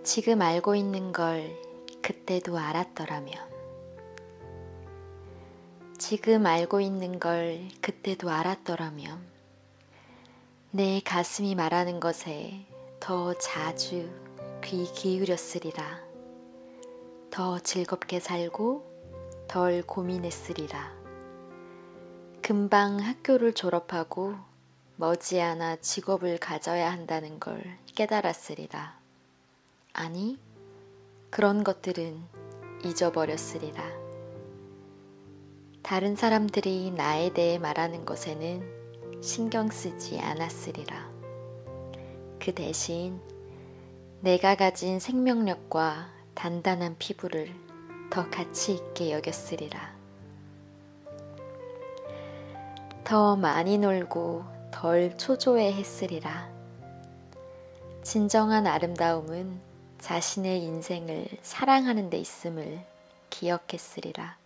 지금 알고 있는 걸 그때도 알았더라면, 지금 알고 있는 걸 그때도 알았더라면, 내 가슴이 말하는 것에 더 자주 귀 기울였으리라. 더 즐겁게 살고 덜 고민했으리라. 금방 학교를 졸업하고 머지않아 직업을 가져야 한다는 걸 깨달았으리라. 아니, 그런 것들은 잊어버렸으리라. 다른 사람들이 나에 대해 말하는 것에는 신경 쓰지 않았으리라. 그 대신 내가 가진 생명력과 단단한 피부를 더 가치 있게 여겼으리라. 더 많이 놀고 덜 초조해 했으리라. 진정한 아름다움은 자신의 인생을 사랑하는 데 있음을 기억했으리라.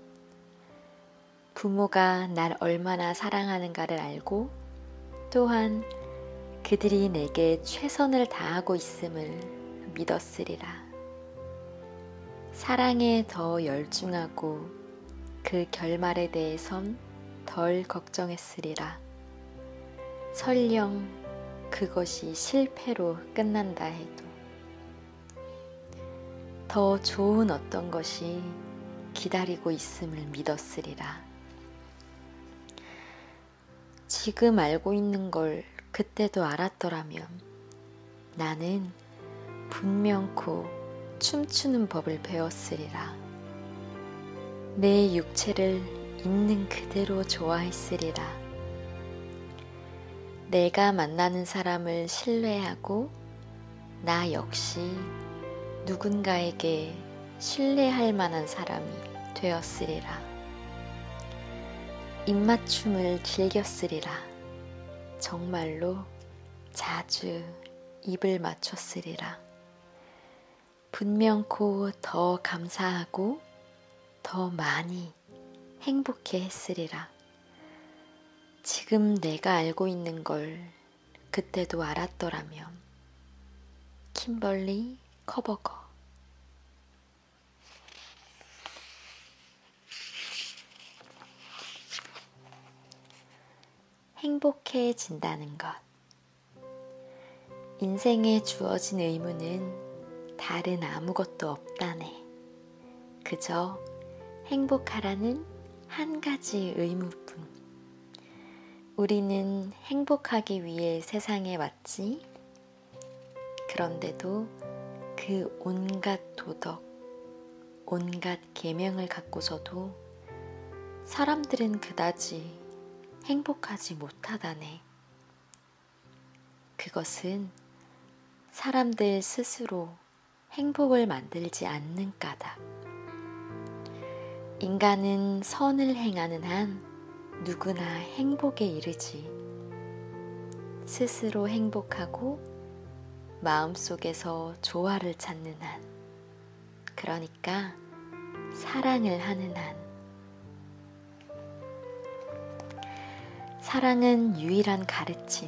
부모가 날 얼마나 사랑하는가를 알고 또한 그들이 내게 최선을 다하고 있음을 믿었으리라. 사랑에 더 열중하고 그 결말에 대해선 덜 걱정했으리라. 설령 그것이 실패로 끝난다 해도 더 좋은 어떤 것이 기다리고 있음을 믿었으리라. 지금 알고 있는 걸 그때도 알았더라면 나는 분명코 춤추는 법을 배웠으리라. 내 육체를 있는 그대로 좋아했으리라. 내가 만나는 사람을 신뢰하고 나 역시 누군가에게 신뢰할 만한 사람이 되었으리라. 입맞춤을 즐겼으리라. 정말로 자주 입을 맞췄으리라. 분명코 더 감사하고 더 많이 행복해 했으리라. 지금 내가 알고 있는 걸 그때도 알았더라면. 킴벌리 커버거. 행복해진다는 것. 인생에 주어진 의무는 다른 아무것도 없다네. 그저 행복하라는 한 가지 의무뿐. 우리는 행복하기 위해 세상에 왔지. 그런데도 그 온갖 도덕, 온갖 계명을 갖고서도 사람들은 그다지 행복하지 못하다네. 그것은 사람들 스스로 행복을 만들지 않는 까닭. 인간은 선을 행하는 한 누구나 행복에 이르지. 스스로 행복하고 마음속에서 조화를 찾는 한, 그러니까 사랑을 하는 한. 사랑은 유일한 가르침.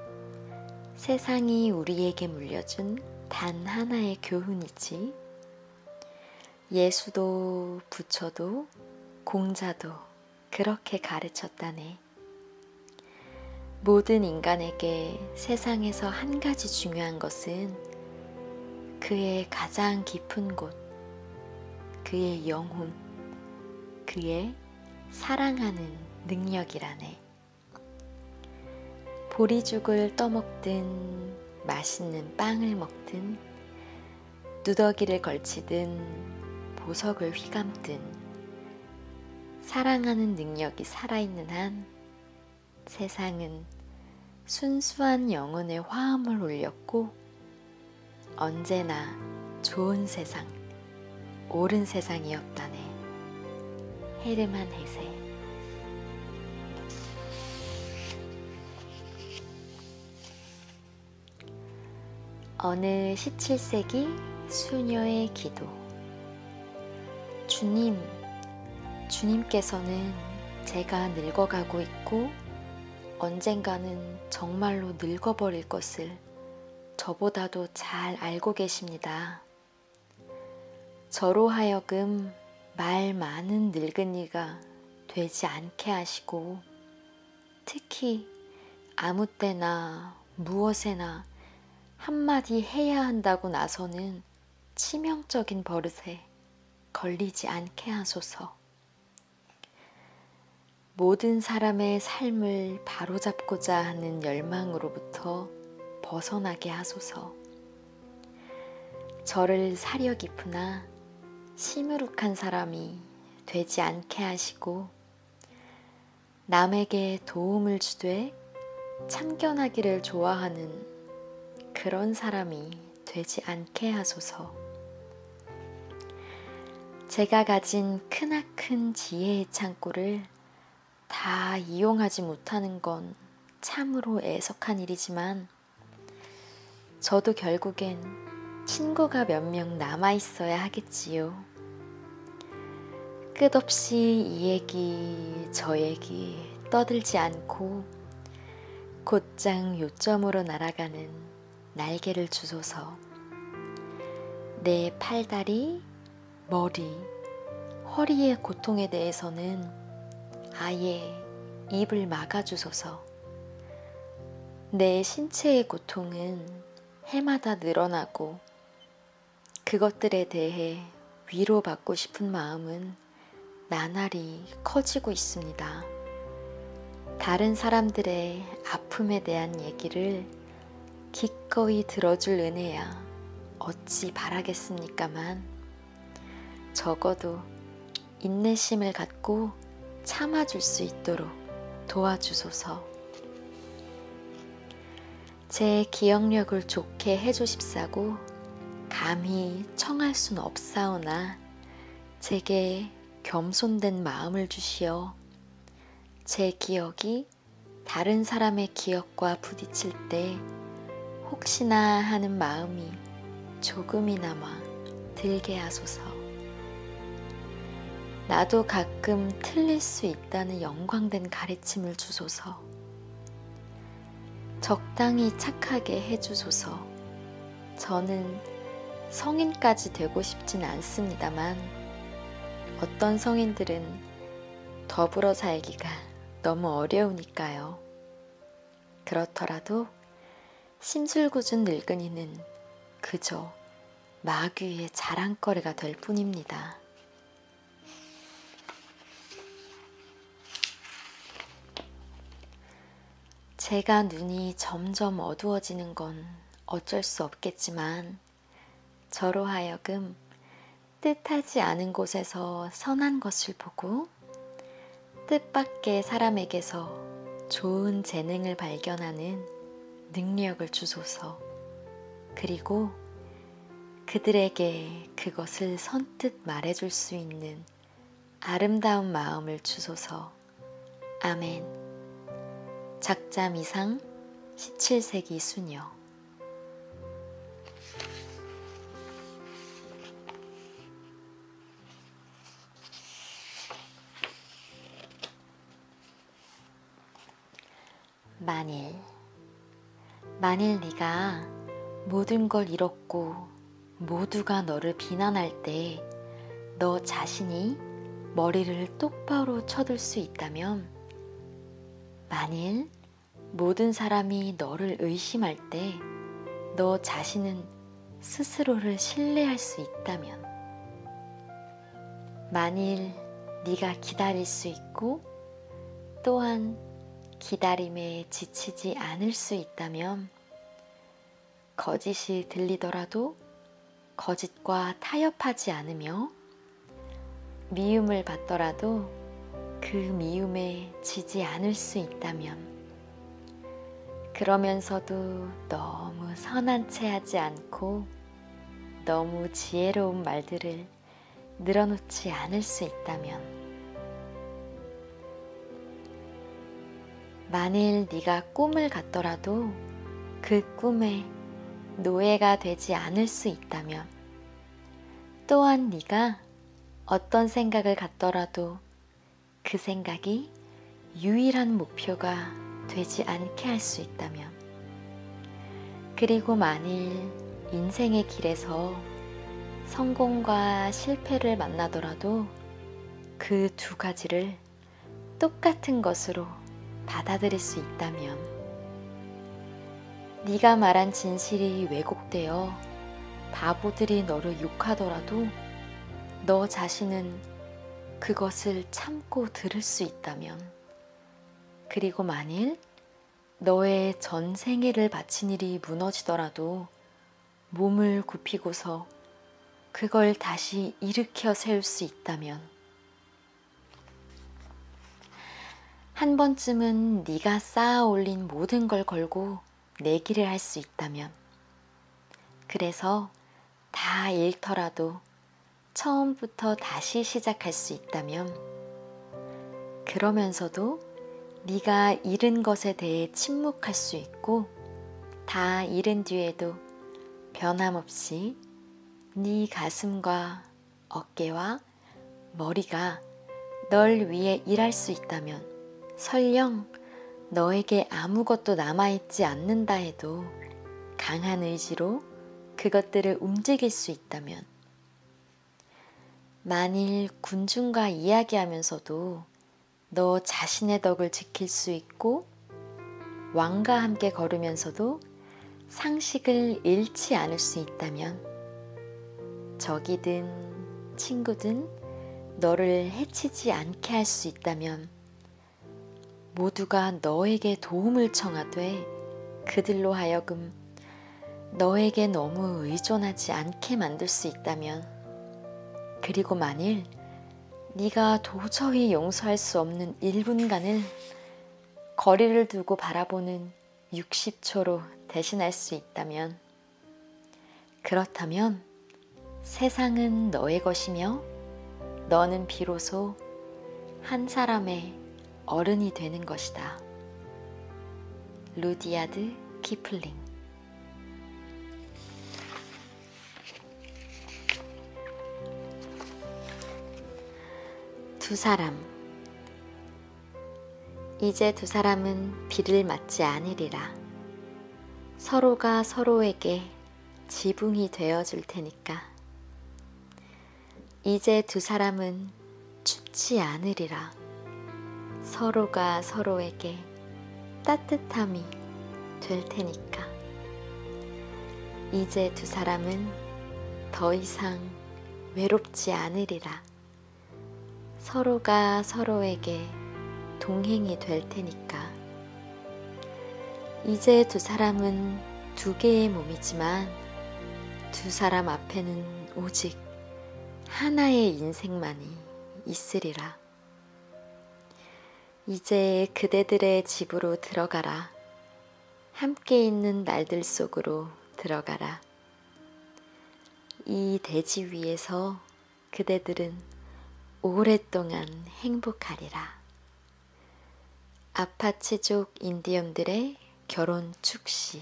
세상이 우리에게 물려준 단 하나의 교훈이지. 예수도 부처도 공자도 그렇게 가르쳤다네. 모든 인간에게 세상에서 한 가지 중요한 것은 그의 가장 깊은 곳, 그의 영혼, 그의 사랑하는 능력이라네. 보리죽을 떠먹든 맛있는 빵을 먹든 누더기를 걸치든 보석을 휘감든 사랑하는 능력이 살아있는 한 세상은 순수한 영혼의 화음을 올렸고 언제나 좋은 세상, 옳은 세상이었다네. 헤르만 헤세. 어느 17세기 수녀의 기도. 주님께서는 제가 늙어가고 있고 언젠가는 정말로 늙어버릴 것을 저보다도 잘 알고 계십니다. 저로 하여금 말 많은 늙은이가 되지 않게 하시고, 특히 아무 때나 무엇에나 한마디 해야 한다고 나서는 치명적인 버릇에 걸리지 않게 하소서. 모든 사람의 삶을 바로잡고자 하는 열망으로부터 벗어나게 하소서. 저를 사려 깊으나 시무룩한 사람이 되지 않게 하시고, 남에게 도움을 주되 참견하기를 좋아하는 그런 사람이 되지 않게 하소서. 제가 가진 크나큰 지혜의 창고를 다 이용하지 못하는 건 참으로 애석한 일이지만, 저도 결국엔 친구가 몇 명 남아있어야 하겠지요. 끝없이 이 얘기 저 얘기 떠들지 않고 곧장 요점으로 날아가는 날개를 주소서. 내 팔다리, 머리, 허리의 고통에 대해서는 아예 입을 막아주소서. 내 신체의 고통은 해마다 늘어나고, 그것들에 대해 위로받고 싶은 마음은 나날이 커지고 있습니다. 다른 사람들의 아픔에 대한 얘기를 기꺼이 들어줄 은혜야 어찌 바라겠습니까만, 적어도 인내심을 갖고 참아줄 수 있도록 도와주소서. 제 기억력을 좋게 해주십사고 감히 청할 순 없사오나, 제게 겸손된 마음을 주시어 제 기억이 다른 사람의 기억과 부딪힐 때 혹시나 하는 마음이 조금이나마 들게 하소서. 나도 가끔 틀릴 수 있다는 영광된 가르침을 주소서. 적당히 착하게 해주소서. 저는 성인까지 되고 싶진 않습니다만, 어떤 성인들은 더불어 살기가 너무 어려우니까요. 그렇더라도 심술궂은 늙은이는 그저 마귀의 자랑거리가 될 뿐입니다. 제가 눈이 점점 어두워지는 건 어쩔 수 없겠지만, 저로 하여금 뜻하지 않은 곳에서 선한 것을 보고 뜻밖의 사람에게서 좋은 재능을 발견하는 능력을 주소서. 그리고 그들에게 그것을 선뜻 말해줄 수 있는 아름다운 마음을 주소서. 아멘. 작자미상 17세기 수녀. 만일 네가 모든 걸 잃었고 모두가 너를 비난할 때 너 자신이 머리를 똑바로 쳐들 수 있다면, 만일 모든 사람이 너를 의심할 때 너 자신은 스스로를 신뢰할 수 있다면, 만일 네가 기다릴 수 있고 또한 기다림에 지치지 않을 수 있다면, 거짓이 들리더라도 거짓과 타협하지 않으며 미움을 받더라도 그 미움에 지지 않을 수 있다면, 그러면서도 너무 선한 채 하지 않고 너무 지혜로운 말들을 늘어놓지 않을 수 있다면, 만일 네가 꿈을 갖더라도 그 꿈에 노예가 되지 않을 수 있다면, 또한 네가 어떤 생각을 갖더라도 그 생각이 유일한 목표가 되지 않게 할 수 있다면, 그리고 만일 인생의 길에서 성공과 실패를 만나더라도 그 두 가지를 똑같은 것으로 받아들일 수 있다면, 네가 말한 진실이 왜곡되어 바보들이 너를 욕하더라도 너 자신은 그것을 참고 들을 수 있다면, 그리고 만일 너의 전 생애를 바친 일이 무너지더라도 몸을 굽히고서 그걸 다시 일으켜 세울 수 있다면, 한 번쯤은 네가 쌓아 올린 모든 걸 걸고 내기를 할 수 있다면, 그래서 다 잃더라도 처음부터 다시 시작할 수 있다면, 그러면서도 네가 잃은 것에 대해 침묵할 수 있고, 다 잃은 뒤에도 변함없이 네 가슴과 어깨와 머리가 널 위해 일할 수 있다면, 설령 너에게 아무것도 남아있지 않는다 해도 강한 의지로 그것들을 움직일 수 있다면, 만일 군중과 이야기하면서도 너 자신의 덕을 지킬 수 있고, 왕과 함께 걸으면서도 상식을 잃지 않을 수 있다면, 적이든 친구든 너를 해치지 않게 할 수 있다면, 모두가 너에게 도움을 청하되 그들로 하여금 너에게 너무 의존하지 않게 만들 수 있다면, 그리고 만일 네가 도저히 용서할 수 없는 1분간을 거리를 두고 바라보는 60초로 대신할 수 있다면, 그렇다면 세상은 너의 것이며 너는 비로소 한 사람의 어른이 되는 것이다. 루디아드 키플링. 두 사람. 이제 두 사람은 비를 맞지 않으리라. 서로가 서로에게 지붕이 되어줄 테니까. 이제 두 사람은 춥지 않으리라. 서로가 서로에게 따뜻함이 될 테니까. 이제 두 사람은 더 이상 외롭지 않으리라. 서로가 서로에게 동행이 될 테니까. 이제 두 사람은 두 개의 몸이지만 두 사람 앞에는 오직 하나의 인생만이 있으리라. 이제 그대들의 집으로 들어가라. 함께 있는 날들 속으로 들어가라. 이 대지 위에서 그대들은 오랫동안 행복하리라. 아파치족 인디언들의 결혼 축시.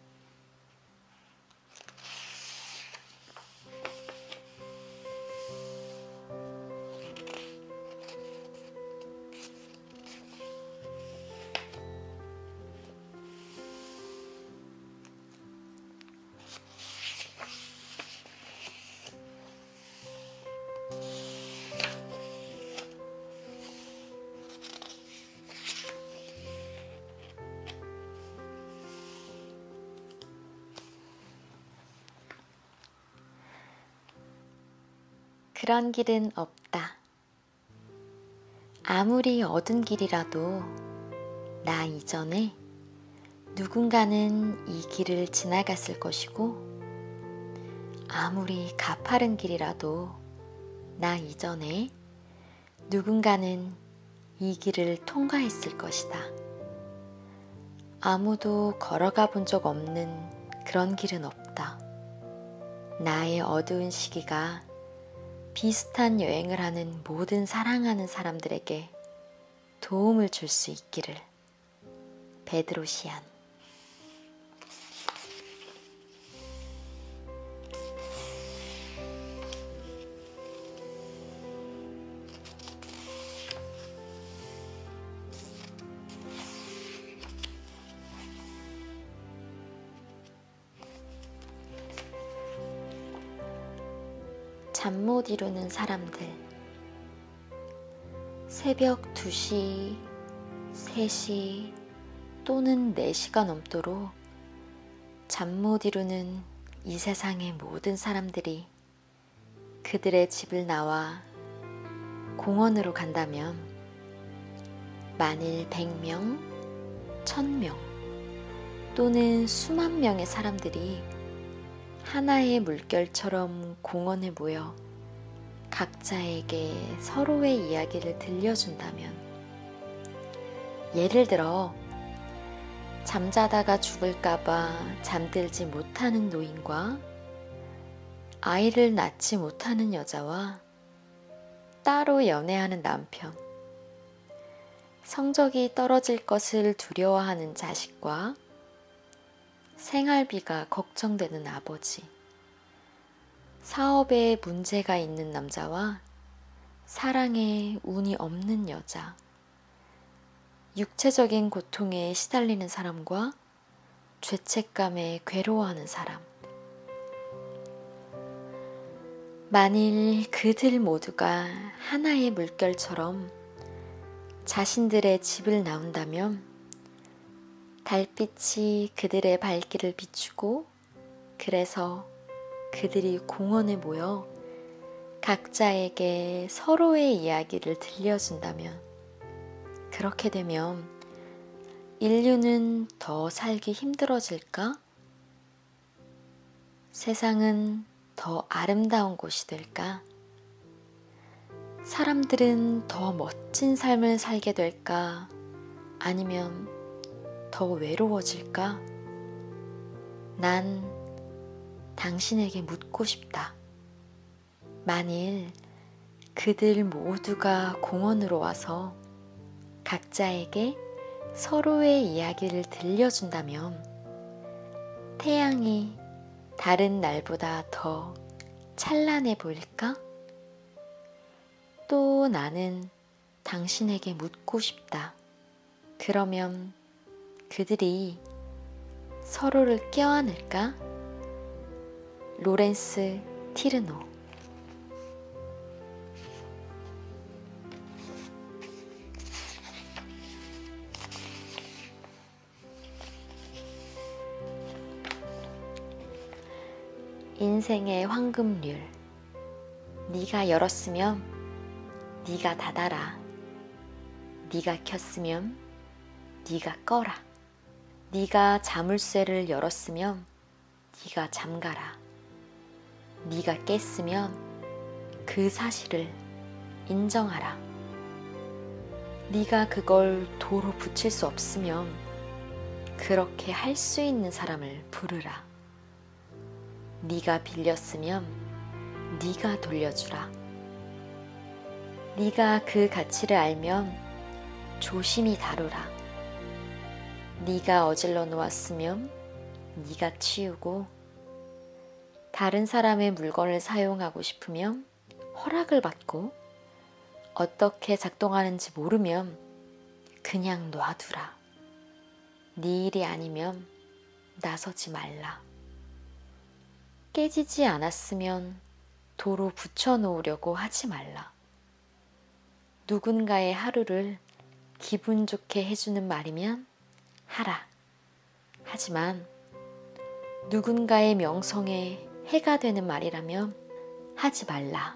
그런 길은 없다. 아무리 얻은 길이라도 나 이전에 누군가는 이 길을 지나갔을 것이고, 아무리 가파른 길이라도 나 이전에 누군가는 이 길을 통과했을 것이다. 아무도 걸어가 본 적 없는 그런 길은 없다. 나의 어두운 시기가 비슷한 여행을 하는 모든 사랑하는 사람들에게 도움을 줄 수 있기를. 베드로시안. 잠 못 이루는 사람들, 새벽 2시, 3시 또는 4시가 넘도록 잠 못 이루는 이 세상의 모든 사람들이 그들의 집을 나와 공원으로 간다면 만일 100명, 1000명 또는 수만 명의 사람들이 하나의 물결처럼 공원에 모여 각자에게 서로의 이야기를 들려준다면, 예를 들어 잠자다가 죽을까봐 잠들지 못하는 노인과 아이를 낳지 못하는 여자와 따로 연애하는 남편, 성적이 떨어질 것을 두려워하는 자식과 생활비가 걱정되는 아버지, 사업에 문제가 있는 남자와 사랑에 운이 없는 여자, 육체적인 고통에 시달리는 사람과 죄책감에 괴로워하는 사람. 만일 그들 모두가 하나의 물결처럼 자신들의 집을 나온다면 달빛이 그들의 발길을 비추고, 그래서 그들이 공원에 모여 각자에게 서로의 이야기를 들려준다면, 그렇게 되면 인류는 더 살기 힘들어질까? 세상은 더 아름다운 곳이 될까? 사람들은 더 멋진 삶을 살게 될까? 아니면 더 외로워질까? 난 당신에게 묻고 싶다. 만일 그들 모두가 공원으로 와서 각자에게 서로의 이야기를 들려준다면 태양이 다른 날보다 더 찬란해 보일까? 또 나는 당신에게 묻고 싶다. 그러면 그들이 서로를 껴안을까? 로렌스 티르노. 인생의 황금률. 네가 열었으면 네가 닫아라. 네가 켰으면 네가 꺼라. 네가 자물쇠를 열었으면 네가 잠가라. 네가 깼으면 그 사실을 인정하라. 네가 그걸 도로 붙일 수 없으면 그렇게 할 수 있는 사람을 부르라. 네가 빌렸으면 네가 돌려주라. 네가 그 가치를 알면 조심히 다루라. 네가 어질러 놓았으면 네가 치우고, 다른 사람의 물건을 사용하고 싶으면 허락을 받고, 어떻게 작동하는지 모르면 그냥 놔두라. 네 일이 아니면 나서지 말라. 깨지지 않았으면 도로 붙여놓으려고 하지 말라. 누군가의 하루를 기분 좋게 해주는 말이면 하라. 하지만 누군가의 명성에 해가 되는 말이라면 하지 말라.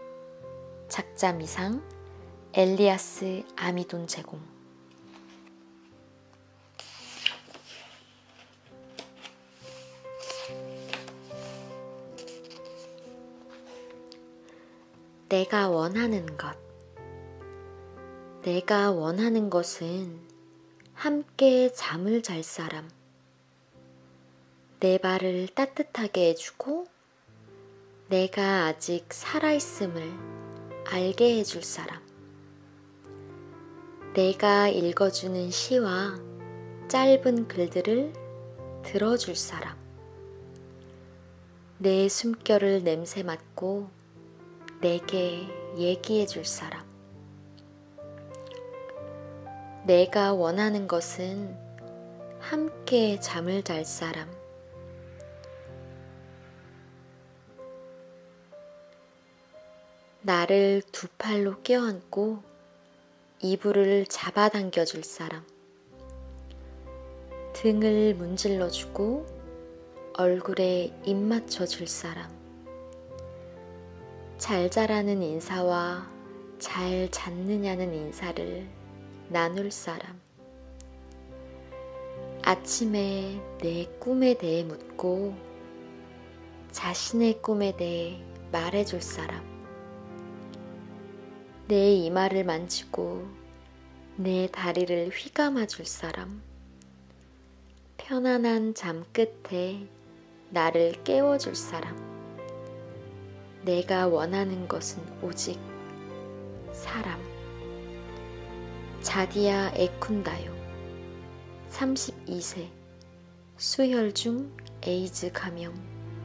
작자미상 엘리아스 아미돈 제공. 내가 원하는 것. 내가 원하는 것은 함께 잠을 잘 사람, 내 발을 따뜻하게 해주고 내가 아직 살아있음을 알게 해줄 사람, 내가 읽어주는 시와 짧은 글들을 들어줄 사람, 내 숨결을 냄새 맡고 내게 얘기해 줄 사람. 내가 원하는 것은 함께 잠을 잘 사람, 나를 두 팔로 껴안고 이불을 잡아당겨 줄 사람, 등을 문질러주고 얼굴에 입 맞춰줄 사람, 잘 자라는 인사와 잘 잤느냐는 인사를 나눌 사람, 아침에 내 꿈에 대해 묻고 자신의 꿈에 대해 말해줄 사람, 내 이마를 만지고 내 다리를 휘감아줄 사람, 편안한 잠 끝에 나를 깨워줄 사람, 내가 원하는 것은 오직 사람. 자디아 에쿤다요, 32세, 수혈중 에이즈 감염.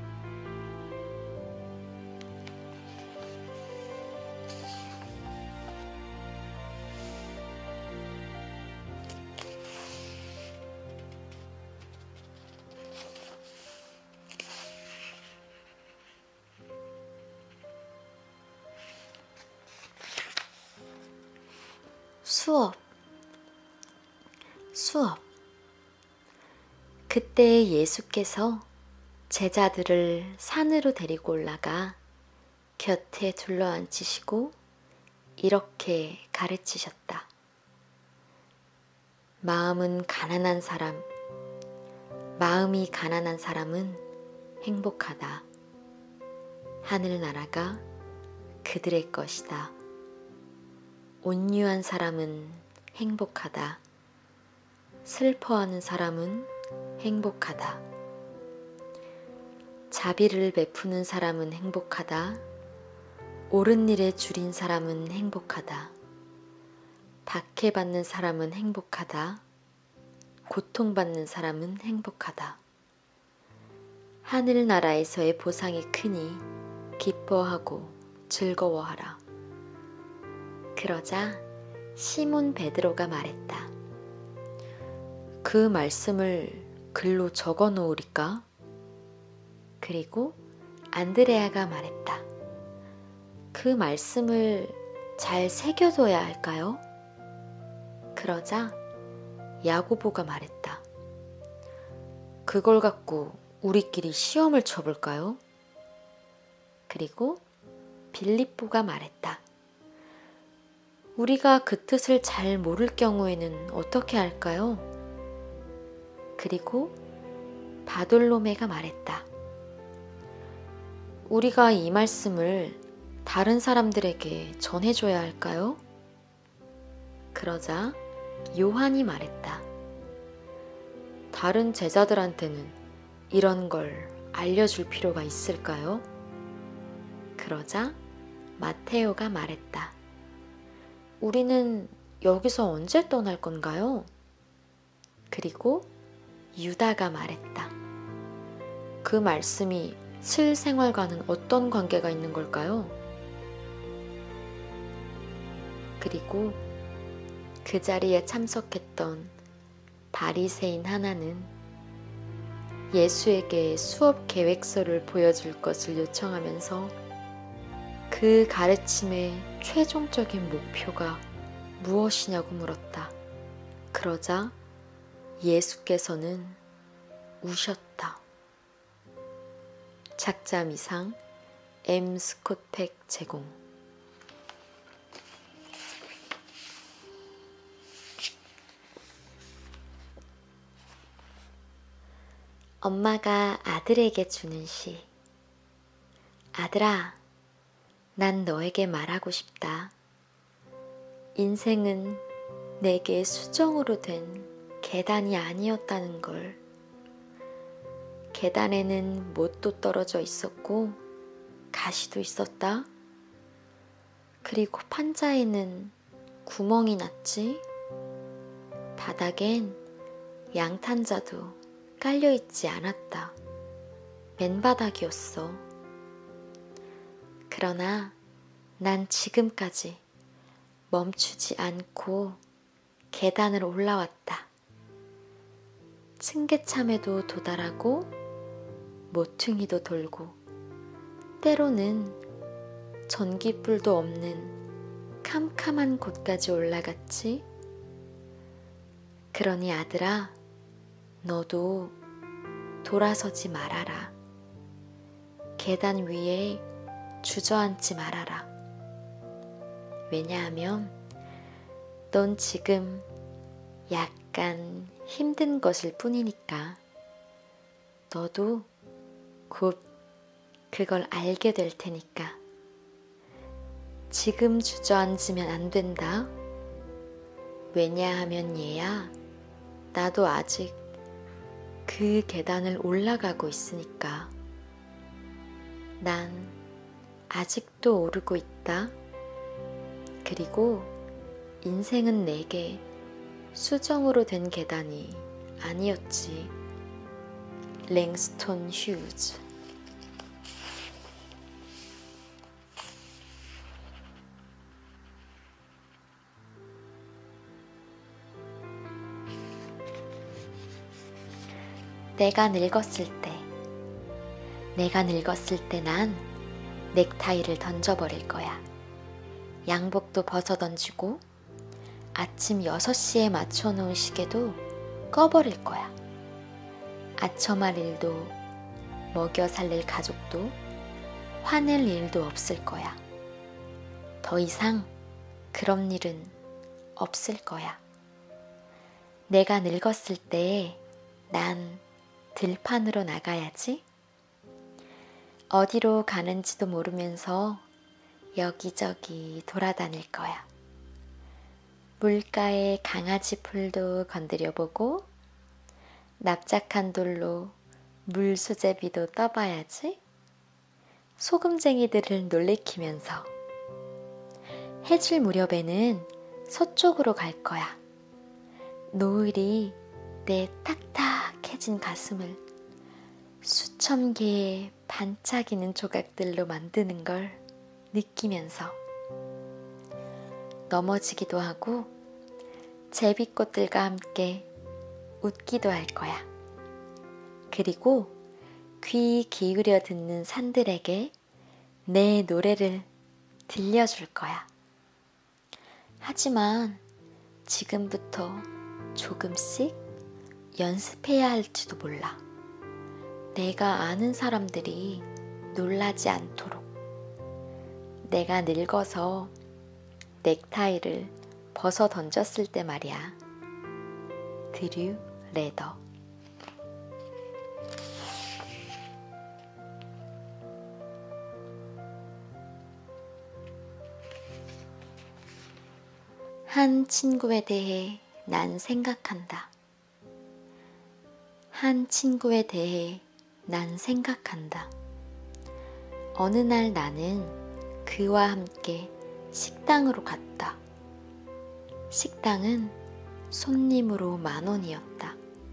수업. 그때 예수께서 제자들을 산으로 데리고 올라가 곁에 둘러앉히시고 이렇게 가르치셨다. 마음이 가난한 사람은 행복하다. 하늘나라가 그들의 것이다. 온유한 사람은 행복하다. 슬퍼하는 사람은 행복하다. 자비를 베푸는 사람은 행복하다. 옳은 일에 줄인 사람은 행복하다. 박해받는 사람은 행복하다. 고통받는 사람은 행복하다. 하늘나라에서의 보상이 크니 기뻐하고 즐거워하라. 그러자 시몬 베드로가 말했다. 그 말씀을 글로 적어 놓으리까? 그리고 안드레아가 말했다. 그 말씀을 잘 새겨둬야 할까요? 그러자 야고보가 말했다. 그걸 갖고 우리끼리 시험을 쳐볼까요? 그리고 빌립보가 말했다. 우리가 그 뜻을 잘 모를 경우에는 어떻게 할까요? 그리고 바돌로메가 말했다. 우리가 이 말씀을 다른 사람들에게 전해줘야 할까요? 그러자 요한이 말했다. 다른 제자들한테는 이런 걸 알려줄 필요가 있을까요? 그러자 마테오가 말했다. 우리는 여기서 언제 떠날 건가요? 그리고 유다가 말했다. 그 말씀이 실생활과는 어떤 관계가 있는 걸까요? 그리고 그 자리에 참석했던 바리새인 하나는 예수에게 수업 계획서를 보여줄 것을 요청하면서 그 가르침의 최종적인 목표가 무엇이냐고 물었다. 그러자 예수께서는 우셨다. 작자 미상 M. 스콧팩 제공. 엄마가 아들에게 주는 시. 아들아, 난 너에게 말하고 싶다. 인생은 내게 수정으로 된 계단이 아니었다는 걸. 계단에는 못도 떨어져 있었고 가시도 있었다. 그리고 판자에는 구멍이 났지. 바닥엔 양탄자도 깔려있지 않았다. 맨바닥이었어. 그러나 난 지금까지 멈추지 않고 계단을 올라왔다. 층계참에도 도달하고 모퉁이도 돌고 때로는 전기불도 없는 캄캄한 곳까지 올라갔지? 그러니 아들아, 너도 돌아서지 말아라. 계단 위에 주저앉지 말아라. 왜냐하면 넌 지금 약간 힘든 것일 뿐이니까. 너도 곧 그걸 알게 될 테니까. 지금 주저앉으면 안 된다. 왜냐하면 얘야, 나도 아직 그 계단을 올라가고 있으니까. 난 아직도 오르고 있다. 그리고 인생은 내게 수정으로 된 계단이 아니었지. 랭스톤 휴즈. 내가 늙었을 때 난 넥타이를 던져버릴 거야. 양복도 벗어 던지고 아침 6시에 맞춰놓은 시계도 꺼버릴 거야. 아첨할 일도 먹여 살릴 가족도 화낼 일도 없을 거야. 더 이상 그런 일은 없을 거야. 내가 늙었을 때 난 들판으로 나가야지. 어디로 가는지도 모르면서 여기저기 돌아다닐 거야. 물가에 강아지 풀도 건드려보고 납작한 돌로 물수제비도 떠봐야지. 소금쟁이들을 놀래키면서 해질 무렵에는 서쪽으로 갈 거야. 노을이 내 탁탁해진 가슴을 수천 개의 반짝이는 조각들로 만드는 걸 느끼면서 넘어지기도 하고 제비꽃들과 함께 웃기도 할 거야. 그리고 귀 기울여 듣는 산들에게 내 노래를 들려줄 거야. 하지만 지금부터 조금씩 연습해야 할지도 몰라. 내가 아는 사람들이 놀라지 않도록. 내가 늙어서 넥타이를 벗어 던졌을 때 말이야. 드류 레더. 한 친구에 대해 난 생각한다. 한 친구에 대해 난 생각한다. 어느 날 나는 그와 함께 식당으로 갔다. 식당은 손님으로 10,000원이었다.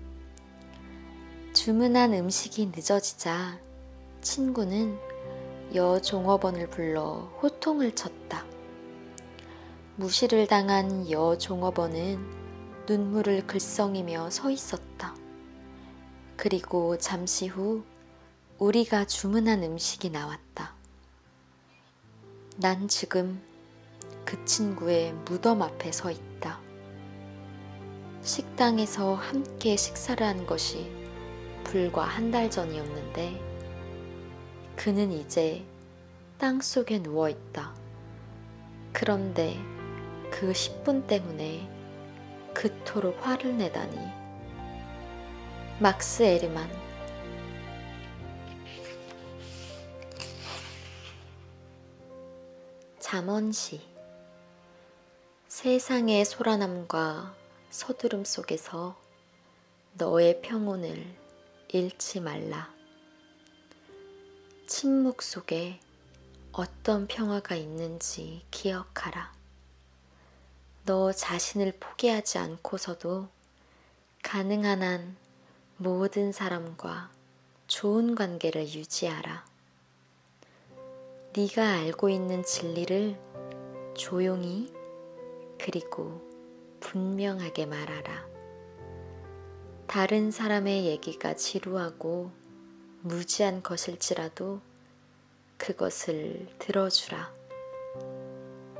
주문한 음식이 늦어지자 친구는 여종업원을 불러 호통을 쳤다. 무시를 당한 여종업원은 눈물을 글썽이며 서 있었다. 그리고 잠시 후 우리가 주문한 음식이 나왔다. 난 지금 그 친구의 무덤 앞에 서 있다. 식당에서 함께 식사를 한 것이 불과 1달 전이었는데 그는 이제 땅속에 누워 있다. 그런데 그 10분 때문에 그토록 화를 내다니. 막스 에르만. 잠언시. 세상의 소란함과 서두름 속에서 너의 평온을 잃지 말라. 침묵 속에 어떤 평화가 있는지 기억하라. 너 자신을 포기하지 않고서도 가능한 한 모든 사람과 좋은 관계를 유지하라. 네가 알고 있는 진리를 조용히 그리고 분명하게 말하라. 다른 사람의 얘기가 지루하고 무지한 것일지라도 그것을 들어주라.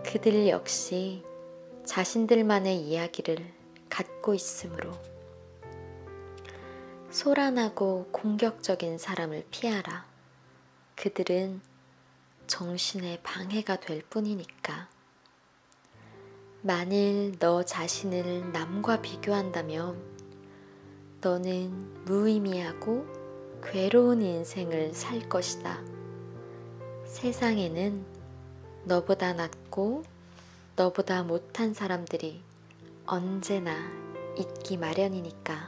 그들 역시 자신들만의 이야기를 갖고 있으므로 소란하고 공격적인 사람을 피하라. 그들은 정신에 방해가 될 뿐이니까. 만일 너 자신을 남과 비교한다면 너는 무의미하고 괴로운 인생을 살 것이다. 세상에는 너보다 낫고 너보다 못한 사람들이 언제나 있기 마련이니까.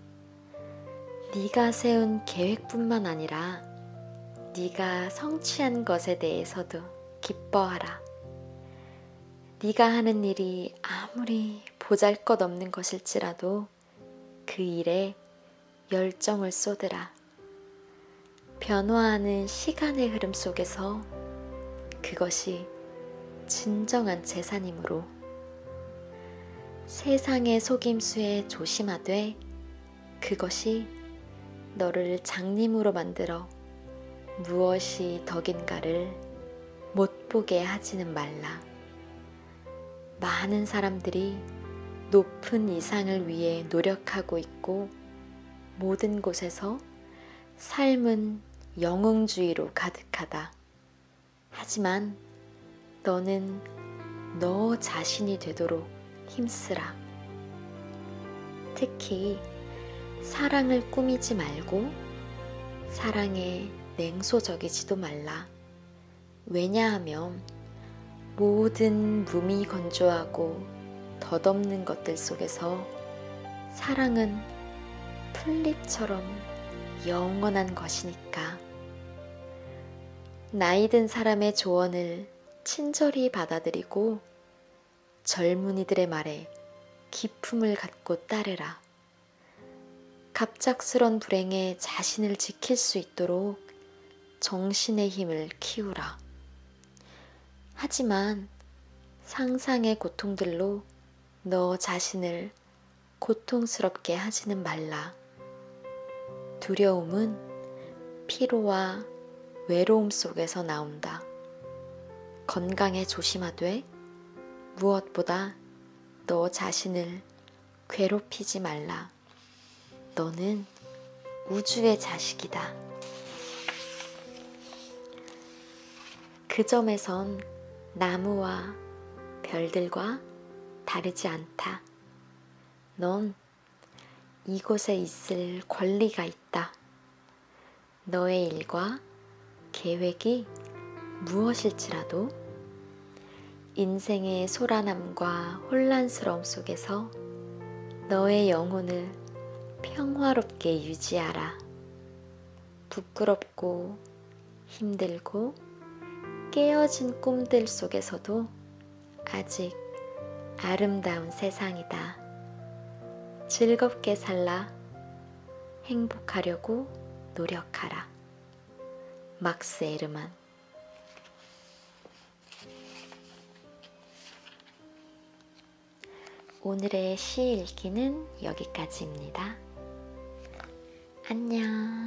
네가 세운 계획뿐만 아니라 네가 성취한 것에 대해서도 기뻐하라. 네가 하는 일이 아무리 보잘것없는 것일지라도 그 일에 열정을 쏟으라. 변화하는 시간의 흐름 속에서 그것이 진정한 재산이므로 세상의 속임수에 조심하되 그것이 너를 장님으로 만들어 무엇이 덕인가를 못 보게 하지는 말라. 많은 사람들이 높은 이상을 위해 노력하고 있고 모든 곳에서 삶은 영웅주의로 가득하다. 하지만 너는 너 자신이 되도록 힘쓰라. 특히 사랑을 꾸미지 말고 사랑에 냉소적이지도 말라. 왜냐하면 모든 무미건조하고 덧없는 것들 속에서 사랑은 풀잎처럼 영원한 것이니까. 나이든 사람의 조언을 친절히 받아들이고 젊은이들의 말에 기품을 갖고 따르라. 갑작스런 불행에 자신을 지킬 수 있도록 정신의 힘을 키우라. 하지만 상상의 고통들로 너 자신을 고통스럽게 하지는 말라. 두려움은 피로와 외로움 속에서 나온다. 건강에 조심하되 무엇보다 너 자신을 괴롭히지 말라. 너는 우주의 자식이다. 그 점에선 나무와 별들과 다르지 않다. 넌 이곳에 있을 권리가 있다. 너의 일과 계획이 무엇일지라도 인생의 소란함과 혼란스러움 속에서 너의 영혼을 평화롭게 유지하라. 부끄럽고 힘들고 깨어진 꿈들 속에서도 아직 아름다운 세상이다. 즐겁게 살라. 행복하려고 노력하라. 막스 에르만. 오늘의 시 읽기는 여기까지입니다. 안녕.